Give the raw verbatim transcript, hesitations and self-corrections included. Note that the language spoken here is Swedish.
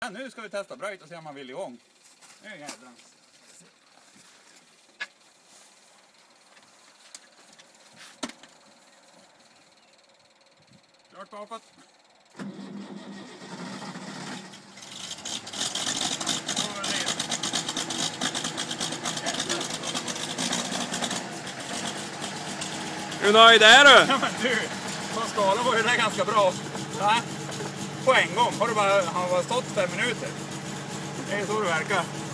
Ja, nu ska vi testa bröjt och se om man vill igång. Nu är jädrans. Klart bakåt. Är du nöjd där du? Ja men du, på skalan var ju det ganska bra. Nej, på en gång har du bara, har bara stått fem minuter. Det är så det verkar.